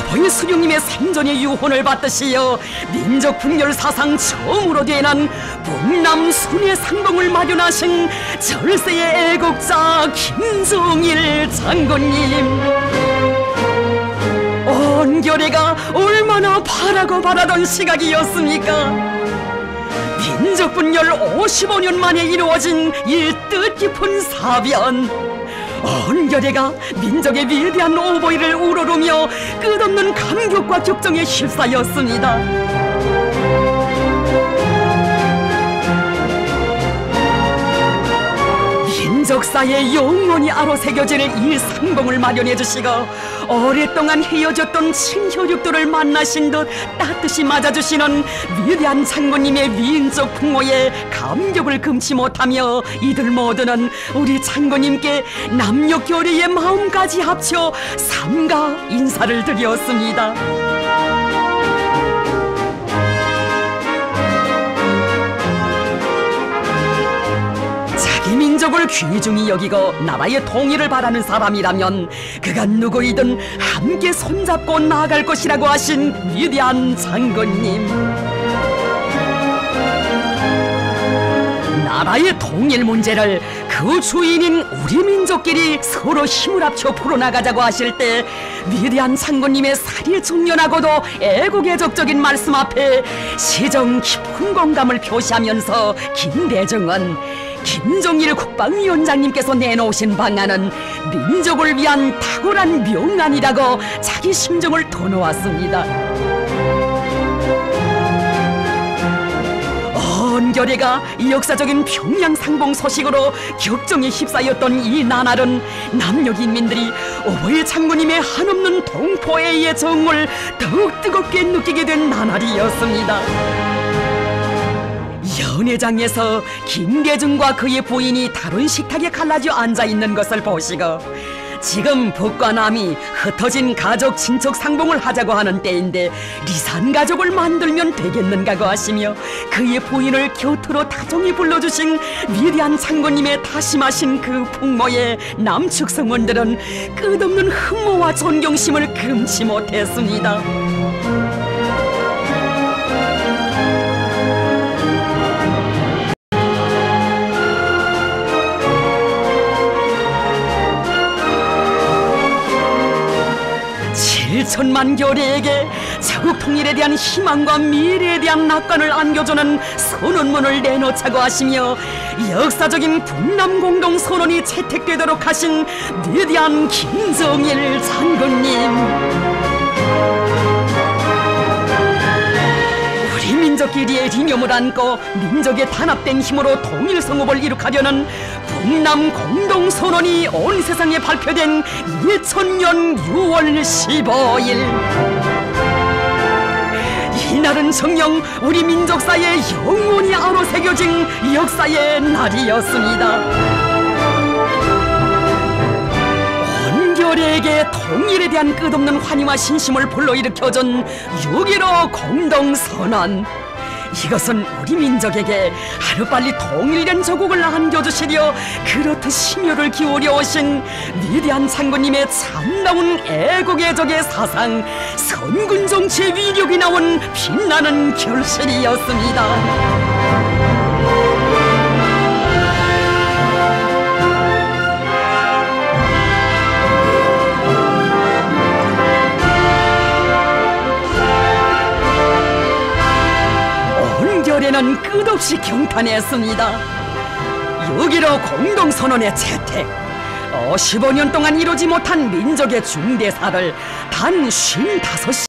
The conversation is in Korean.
오보의 수령님의 생전의 유혼을 받듯이여 민족 분열 사상 처음으로 되난 북남 순회 상봉을 마련하신 절세의 애국자 김정일 장군님, 온 결의가 얼마나 바라던 시각이었습니까? 민족 분열 55년 만에 이루어진 이 뜻깊은 사변, 온 결의가 민족의 위대한 오보이를 우러르며 끝없는 감격과 격정에 휩싸였습니다. 민족사에 영원히 아로새겨질 이 상봉을 마련해 주시고 오랫동안 헤어졌던 친혈육들을 만나신 듯 따뜻이 맞아주시는 위대한 장군님의 민족 풍모에 감격을 금치 못하며 이들 모두는 우리 장군님께 남녀 결의의 마음까지 합쳐 삼가 인사를 드렸습니다. 민족을 귀중히 여기고 나라의 통일을 바라는 사람이라면 그가 누구이든 함께 손잡고 나아갈 것이라고 하신 위대한 장군님, 나라의 통일 문제를 그 주인인 우리 민족끼리 서로 힘을 합쳐 풀어나가자고 하실 때 위대한 장군님의 사리 중연하고도 애국애적적인 말씀 앞에 시정 깊은 공감을 표시하면서 김대중은 김정일 국방위원장님께서 내놓으신 방안은 민족을 위한 탁월한 명안이라고 자기 심정을 터놓았습니다. 온 결의가 역사적인 평양 상봉 소식으로 격정에 휩싸였던 이 나날은 남녘 인민들이 오보의 장군님의 한없는 동포애의 정을 더욱 뜨겁게 느끼게 된 나날이었습니다. 연회장에서 김대중과 그의 부인이 다른 식탁에 갈라져 앉아있는 것을 보시고 지금 북과 남이 흩어진 가족 친척 상봉을 하자고 하는 때인데 리산 가족을 만들면 되겠는가고 하시며 그의 부인을 곁으로 다정히 불러주신 위대한 장군님의 다심하신 그 풍모에 남측 성원들은 끝없는 흠모와 존경심을 금치 못했습니다. 천만 결의에게 자국 통일에 대한 희망과 미래에 대한 낙관을 안겨주는 선언문을 내놓자고 하시며 역사적인 북남 공동 선언이 채택되도록 하신 위대한 김정일 장군님, 우리 민족끼리의 리념을 안고 민족의 단합된 힘으로 통일 성업을 이룩하려는 북남 공동선언이 온 세상에 발표된 2000년 6월 15일, 이날은 정녕 우리 민족사에 영원히 아로새겨진 역사의 날이었습니다. 온 결의에게 통일에 대한 끝없는 환희와 신심을 불러일으켜준 6.15 공동선언, 이것은 우리 민족에게 하루빨리 통일된 조국을 안겨주시려 그렇듯 심혈을 기울여 오신 위대한 장군님의 참다운 애국애적의 사상, 선군 정치의 위력이 나온 빛나는 결실이었습니다. 는 끝없이 경탄했습니다. 6.15 공동선언의 채택, 15년 동안 이루지 못한 민족의 중대사를 단 55